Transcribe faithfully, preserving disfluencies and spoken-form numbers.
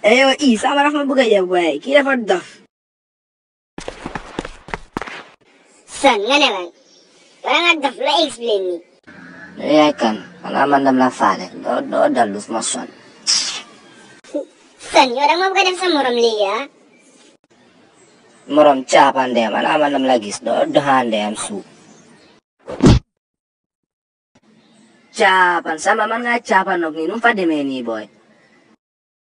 yow i sama dafa ma bëgg a yeb waaye kii dafa dof. Son nga ne lan wala nga dof la explain ni. yaay kan wala man dam la faale doo doo dallu ma son. Son yow danga ma bëgg a def sa morom léegi ah. morom caapandeem wala man dam la gis doo doxandeem suuf. caapan sama man nga caapan nok nii nu mu fa demee nii booy.